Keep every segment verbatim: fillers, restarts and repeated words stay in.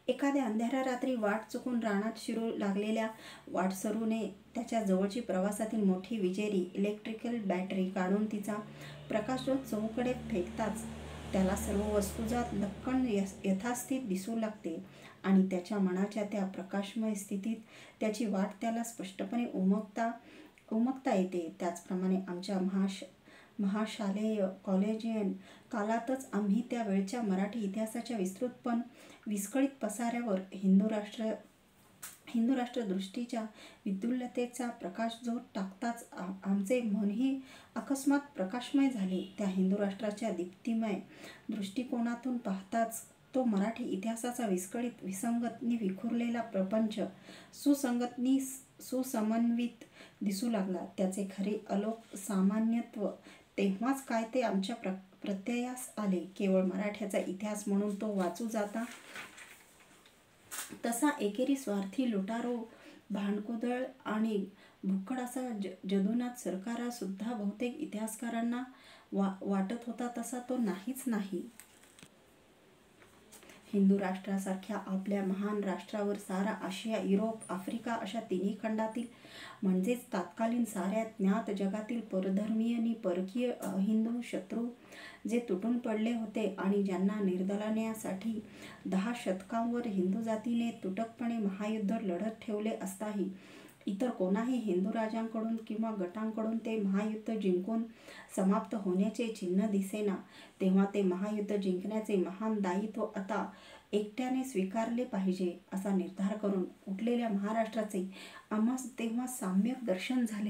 एखाद्या अंधाऱ्या रात्री वाट चुकून रानात शिरू लागलेल्या वाटसरूने त्याच्या जवळची प्रवासातील मोठी विजेरी इलेक्ट्रिकल बॅटरी काढून तिचा प्रकाशझोत चहूकडे फेकताच त्याला सर्व वस्तुजात लक्कन यथास्थित दिसू लागते आणि त्याच्या मनाच्या त्या प्रकाशमय स्थितीत त्याची वाट त्याला स्पष्टपणे उमगता उमगता येते. त्याचप्रमाणे आमच्या महाश महाशालेय कॉलेजियन कालातच आम्ही त्या वेळच्या मराठी इतिहासाच्या विस्तृत पण विस्कळीत पसाऱ्यावर हिंदू राष्ट्र हिंदू राष्ट्रदृष्टीच्या विद्युल्लतेचा प्रकाशझोत टाकताच आमचे मनही अकस्मात प्रकाशमय झाले. त्या हिंदू राष्ट्राच्या दीप्तिमय दृष्टिकोनातून पाहताच तो मराठी इतिहासाचा विस्कळीत विसंगतनी विखुरलेला प्रपंच सुसंगतनी सुसमन्वित दिसू लागला. त्याचे खरे अलोक सामान्यत्व तेव्हाच काय ते आमच्या प्र प्रत्ययास आले. केवळ मराठ्याचा इतिहास म्हणून तो वाचू जाता तसा एकेरी स्वार्थी लुटारू भांडकुदळ आणि भुक्कड असा ज जदुनाथ सरकारा सुद्धा बहुतेक इतिहासकारांना वा वाटत होता तसा तो नाहीच नाही. हिंदू राष्ट्रासारख्या आपल्या महान राष्ट्रावर सारा आशिया, युरोप, आफ्रिका अशा तिन्ही खंडातील म्हणजेच तत्कालीन साऱ्या ज्ञात जगातील परधर्मीय नि परकीय अहिंदू शत्रू जे तुटून पडले होते आणि ज्यांना निर्दालण्यासाठी दहा शतकांवर हिंदू जातीने तुटकपणे महायुद्ध लढत ठेवले असताही इतर कोणाही हिंदू राजांकडून किंवा गटांकडून ते महायुद्ध जिंकून समाप्त होण्याचे चिन्ह दिसेना, तेव्हा ते महायुद्ध जिंकण्याचे महान दायित्व आता एकट्याने स्वीकारले पाहिजे असा निर्धार करून उठलेल्या महाराष्ट्राचे आम्हास तेव्हा सम्यक दर्शन झाले.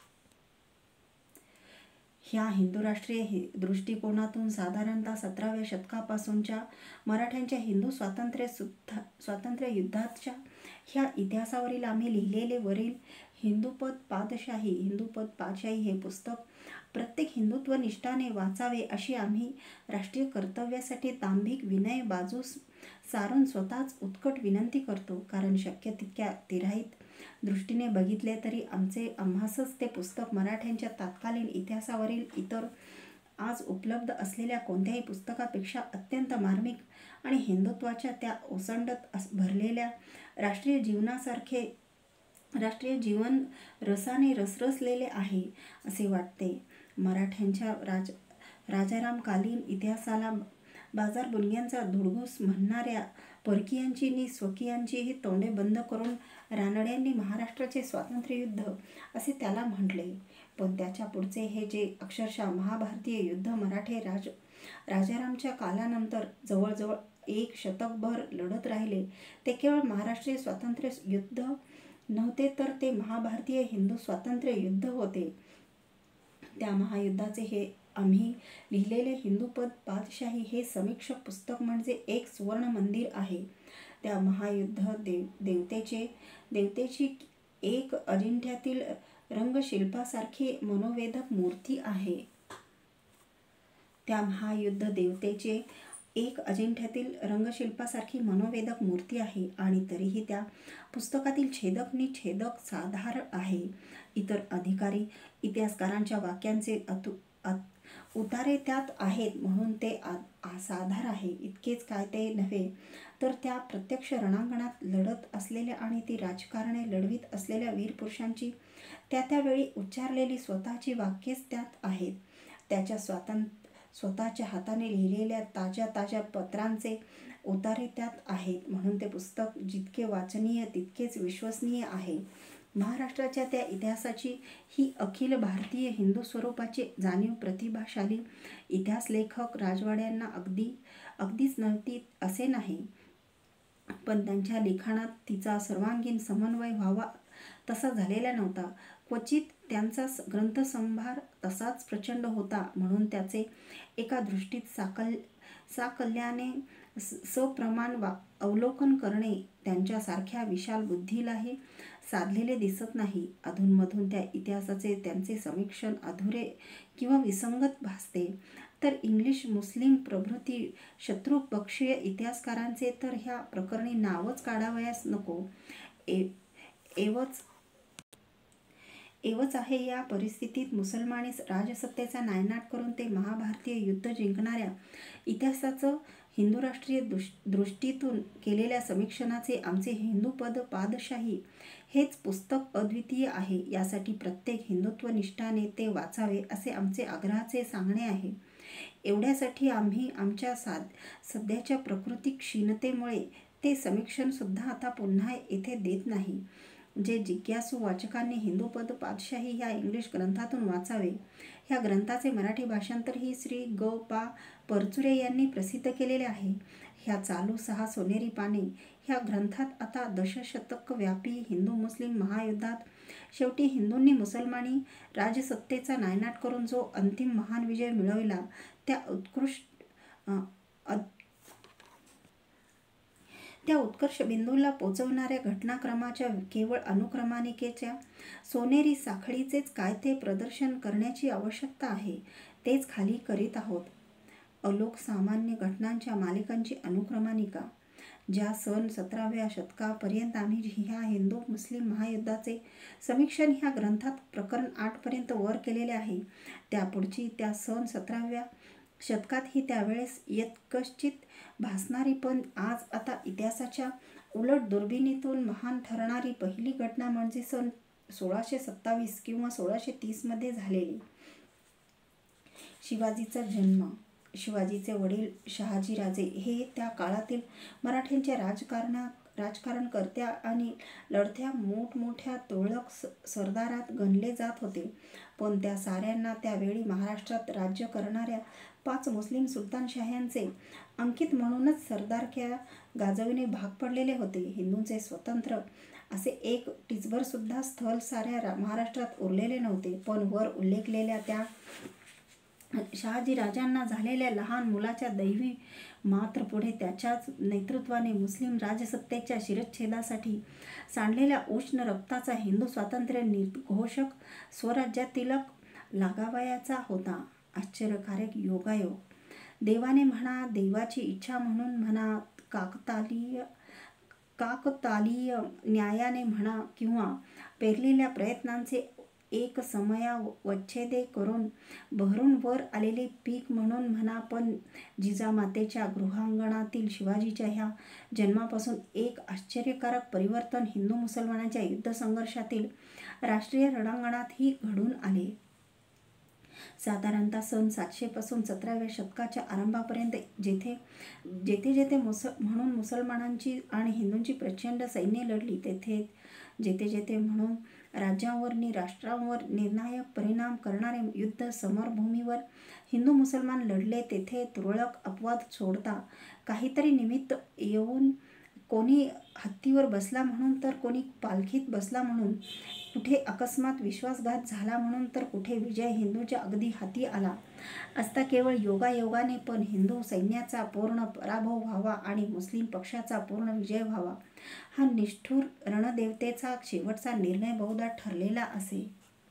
ह्या हिंदू राष्ट्रीय दृष्टिकोनातून साधारणतः सतराव्या शतकापासूनच्या मराठ्यांच्या हिंदू स्वातंत्र्य सुद्धा स्वातंत्र्य युद्धाच्या ह्या इतिहासावरील आम्ही लिहिलेले वरील हिंदुपद पादशाही हिंदुपद पादशाही हे पुस्तक प्रत्येक हिंदुत्वनिष्ठाने वाचावे अशी आम्ही राष्ट्रीय कर्तव्यासाठी दांभिक विनय बाजूस सारून स्वतःच उत्कट विनंती करतो. कारण शक्य तितक्या तिराहित दृष्टीने बघितले तरी आमचे आम्हासच ते पुस्तक मराठ्यांच्या तत्कालीन इतिहासावरील इतर आज उपलब्ध असलेल्या कोणत्याही पुस्तकापेक्षा अत्यंत मार्मिक आणि हिंदुत्वाच्या त्या ओसंडत भरलेल्या राष्ट्रीय जीवनासारखे राष्ट्रीय जीवन रसाने रसरसलेले आहे असे वाटते. मराठ्यांच्या राज राजारामकालीन इतिहासाला बाजारबुणग्यांचा धुडगूस म्हणणाऱ्या परकीयांची नि स्वकीयांचीही तोंडे बंद करून रानड्यांनी महाराष्ट्राचे स्वातंत्र्ययुद्ध असे त्याला म्हटले. पण त्याच्या पुढचे हे जे अक्षरशः महाभारतीय युद्ध मराठे राज राजारामच्या कालानंतर जवळजवळ एक शतकभर लढत राहिले ते केवळ महाराष्ट्रीय स्वातंत्र्य युद्ध नव्हते तर ते महाभारतीय हिंदू स्वातंत्र्य युद्ध होते. त्या महायुद्धाचे हे आम्ही लिहिलेले हिंदुपद पादशाही हे समीक्षक पुस्तक म्हणजे एक सुवर्ण मंदिर आहे. त्या महायुद्ध देव देवतेचे देवतेची एक अजिंठ्यातील रंगशिल्पासारखी मनोवेधक मूर्ती आहे. त्या महायुद्ध देवतेचे एक अजिंठ्यातील रंगशिल्पासारखी मनोवेधक मूर्ती आहे आणि तरीही त्या पुस्तकातील छेदक नि छेदक साधार आहे. इतर अधिकारी इतिहासकारांच्या वाक्यांचे अतु उतारे त्यात आहेत म्हणून ते असाधार आहे. इतकेच काय ते नव्हे तर त्या प्रत्यक्ष रणांगणात लढत असलेल्या आणि ती राजकारणे लढवीत असलेल्या वीर पुरुषांची त्या त्यावेळी उच्चारलेली स्वतःची वाक्येच त्यात आहेत. त्याच्या स्वातंत्र्य स्वतःच्या हाताने लिहिलेल्या ताज्या ताज्या पत्रांचे उतारे त्यात आहेत म्हणून ते पुस्तक जितके वाचनीय तितकेच विश्वसनीय आहे. महाराष्ट्राच्या त्या इतिहासाची ही अखिल भारतीय हिंदू स्वरूपाची जाणीव प्रतिभाशाली इतिहासलेखक राजवाड्यांना अगदी अगदीच नव्हती असे नाही, पण त्यांच्या लिखाणात तिचा सर्वांगीण समन्वय व्हावा तसा झालेला नव्हता. क्वचित त्यांचा ग्रंथसंभार तसाच प्रचंड होता म्हणून त्याचे एका दृष्टीत साकल साकल्याने सप्रमाण अवलोकन करणे त्यांच्यासारख्या विशाल बुद्धीलाही साधलेले दिसत नाही. अधूनमधून त्या इतिहासाचे त्यांचे समीक्षण अधुरे किंवा विसंगत भासते तर इंग्लिश मुस्लिम प्रभृती शत्रुपक्षीय इतिहासकारांचे तर ह्या प्रकरणी नावच काढावयास नको. एवच एवच आहे. या परिस्थितीत मुसलमानी राजसत्तेचा नायनाट करून ते महाभारतीय युद्ध जिंकणाऱ्या इतिहासाचं हिंदू राष्ट्रीय दृष्टीतून केलेल्या समीक्षणाचे आमचे हिंदूपद पादशाही हेच पुस्तक अद्वितीय आहे. यासाठी प्रत्येक हिंदुत्वनिष्ठाने ते वाचावे असे आमचे आग्रहाचे सांगणे आहे. एवढ्यासाठी आम्ही आमच्या साध सध्याच्या प्रकृती क्षीणतेमुळे ते समीक्षण सुद्धा आता पुन्हा येथे देत नाही. जे जिज्ञासू वाचकांनी हिंदूपद पादशाही ह्या इंग्लिश ग्रंथातून वाचावे. ह्या ग्रंथाचे मराठी भाषांतरही श्री ग पा परचुरे यांनी प्रसिद्ध केलेले आहे. ह्या चालू सहा सोनेरी पाने ह्या ग्रंथात आता दशशतक व्यापी हिंदू मुस्लिम महायुद्धात शेवटी हिंदूंनी मुसलमानी राजसत्तेचा नायनाट करून जो अंतिम महान विजय मिळविला त्या उत्कृष्ट त्या उत्कर्ष बिंदूला पोचवणाऱ्या घटनाक्रमाच्या केवळ अनुक्रमानिकेच्या सोनेरी साखळीचेच काय ते प्रदर्शन करण्याची आवश्यकता आहे. तेच खाली करीत आहोत. अलोक सामान्य घटनांच्या मालिकांची अनुक्रमानिका. ज्या सन सतराव्या शतकापर्यंत आम्ही ह्या हिंदू मुस्लिम महायुद्धाचे समीक्षण ह्या ग्रंथात प्रकरण आठ पर्यंत वर केलेले आहे, त्यापुढची त्या सन सतराव्या शतकात ही त्यावेळेस यत्कश्चित भासणारी पण आज आता इतिहासाच्या उलट दुर्बिणीतून महान ठरणारी पहिली घटना म्हणजे सन सोळाशे सत्तावीस किंवा सोळाशे तीस मध्ये झालेली शिवाजीचा जन्म. शिवाजीचे वडील शहाजीराजे हे त्या काळातील मराठ्यांच्या राजकारणा राजकारणकर्त्या आणि लढत्या मोठमोठ्या तुरळक सरदारात गणले जात होते. पण त्या साऱ्यांना त्यावेळी महाराष्ट्रात राज्य करणाऱ्या पाच मुस्लिम सुलतानशाह्यांचे अंकित म्हणूनच सरदारक्या गाजविणे भाग पडलेले होते. हिंदूंचे स्वतंत्र असे एक टिचभर सुद्धा स्थल साऱ्या महाराष्ट्रात उरलेले नव्हते. पण वर उल्लेखलेल्या त्या शहाजी राजांना झालेल्या लहान मुलाच्या दैवी मात्र पुढे त्याच्याच नेतृत्वाने मुस्लिम राजसत्तेच्या शिरच्छेदासाठी सांडलेल्या उष्ण रक्ताचा हिंदू स्वातंत्र्य निर्घोषक स्वराज्यातिलक लागावयाचा होता. आश्चर्यकारक योगायोग. देवाने म्हणा, देवाची इच्छा म्हणून म्हणा, काकतालीय काकतालीय न्यायाने म्हणा किंवा पेरलेल्या प्रयत्नांचे एक समयावच्छेदे करून बहरून वर आलेले पीक म्हणून म्हणा, पण जिजामातेच्या गृहांगणातील शिवाजीच्या ह्या जन्मापासून एक आश्चर्यकारक परिवर्तन हिंदू मुसलमानांच्या युद्धसंघर्षातील राष्ट्रीय रणांगणातही घडून आले. साधारणतः सन सातशे पासून सतराव्या शतकाच्या आरंभापर्यंत जेथे जेथे जेथे मुस म्हणून मुसलमानांची आणि हिंदूंची प्रचंड सैन्य लढली, तेथे जेथे जेथे म्हणून राज्यांवर नि राष्ट्रांवर निर्णायक परिणाम करणारे युद्ध समरभूमीवर हिंदू मुसलमान लढले, तेथे तुरळक अपवाद सोडता काहीतरी निमित्त येऊन कोणी हत्तीवर बसला म्हणून तर कोणी पालखीत बसला म्हणून, कुठे अकस्मात विश्वासघात झाला म्हणून तर कुठे विजय हिंदूच्या अगदी हाती आला असता केवळ योगायोगाने पण हिंदू सैन्याचा पूर्ण पराभव व्हावा आणि मुस्लिम पक्षाचा पूर्ण विजय व्हावा हा निष्ठुर रणदेवतेचा शेवटचा निर्णय बहुधा ठरलेला असे.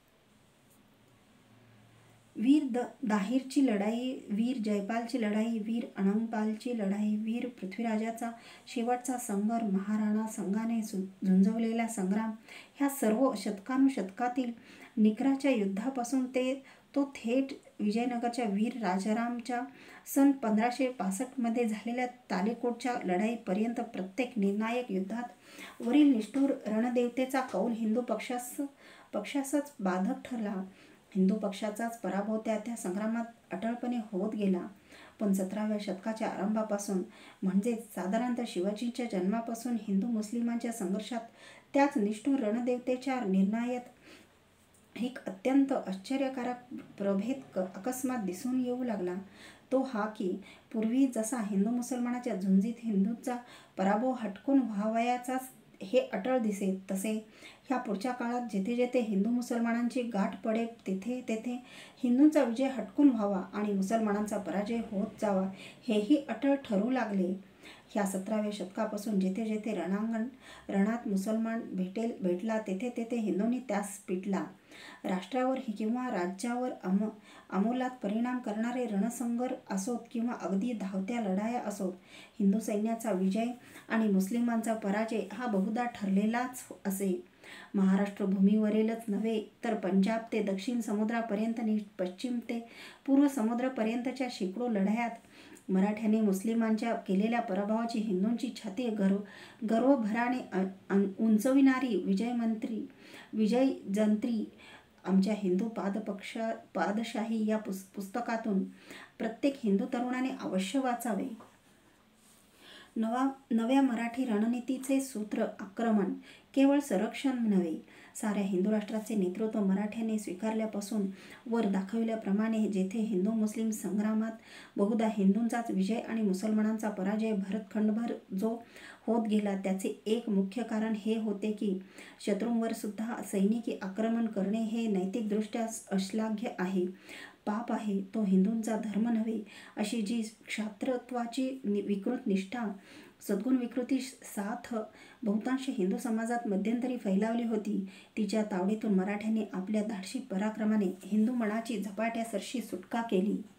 वीर द दाहिरची लढाई, वीर जयपालची लढाई, वीर अनंगपालची लढाई, वीर पृथ्वीराजाचा शेवटचा संघर्ष, महाराणा संघाने झुंजवलेला संग्राम, ह्या सर्व शतकानुशतकातील निकराच्या युद्धापासून ते तो थेट विजयनगरच्या वीर राजारामच्या सन पंधराशे पासष्ट मध्ये झालेल्या तालिकोटच्या लढाईपर्यंत प्रत्येक निर्णायक युद्धात वरील निष्ठुर रणदेवतेचा कौल हिंदू पक्षास पक्षासच बाधक ठरला. हिंदू पक्षाचाच पराभव त्या त्या संग्रामात अटळपणे होत गेला. पण सतराव्या शतकाच्या आरंभापासून म्हणजे साधारणतः शिवाजींच्या जन्मापासून हिंदू मुस्लिमांच्या संघर्षात त्याच निष्ठुर रणदेवतेच्या निर्णायात एक अत्यंत आश्चर्यकारक प्रभेद अकस्मात दिसून येऊ लागला. तो हा की पूर्वी जसा हिंदू मुसलमानाच्या झुंजीत हिंदूंचा पराभव हटकून व्हावयाचाच हे अटळ दिसे, तसे ह्या पुढच्या काळात जेथे जेथे हिंदू मुसलमानांची गाठ पडे तेथे तेथे हिंदूंचा विजय हटकून व्हावा आणि मुसलमानांचा पराजय होत जावा हेही अटळ ठरू लागले. ह्या सतराव्या शतकापासून जेथे जेथे रणांगण रणात मुसलमान भेटेल भेटला तेथे तेथे हिंदूंनी त्यास पिटला. राष्ट्रावर किंवा राज्यावर अम अमोलात परिणाम करणारे रणसंग्राम असोत किंवा अगदी धावत्या लढाया असोत, हिंदू सैन्याचा विजय आणि मुस्लिमांचा पराजय हा बहुधा ठरलेलाच असे. महाराष्ट्र भूमीवरीलच नव्हे तर पंजाब ते दक्षिण समुद्रापर्यंत आणि पश्चिम ते पूर्व समुद्रापर्यंतच्या शेकडो लढायात मराठ्याने मुस्लिमांच्या केलेल्या पराभवाची हिंदूंची छाती गर्व गर्वभराने उंचविणारी विजयमंत्री विजयजंत्री आमच्या हिंदू पादपक्षा पादशाही या पुस पुस्तकातून प्रत्येक हिंदू तरुणाने अवश्य वाचावे. नवा नव्या मराठी रणनीतीचे सूत्र आक्रमण केवळ संरक्षण नव्हे, साऱ्या हिंदू राष्ट्राचे नेतृत्व मराठ्याने स्वीकारल्यापासून वर दाखविल्याप्रमाणे जेथे हिंदू मुस्लिम संग्रामात बहुधा हिंदूंचाच विजय आणि मुसलमानांचा पराजय भरतखंडभर जो होत गेला, त्याचे एक मुख्य कारण हे होते की शत्रूंवर सुद्धा सैनिकी आक्रमण करणे हे नैतिकदृष्ट्या अश्लाघ्य आहे, पाप आहे, तो हिंदूंचा धर्म नव्हे, अशी जी क्षात्रत्वाची विकृत निष्ठा सद्गुण विकृती साथ बहुतांश हिंदू समाजात मध्यंतरी फैलावली होती, तिच्या तावडीतून मराठ्यांनी आपल्या धाडसी पराक्रमाने हिंदू मनाची झपाट्यासरशी सुटका केली.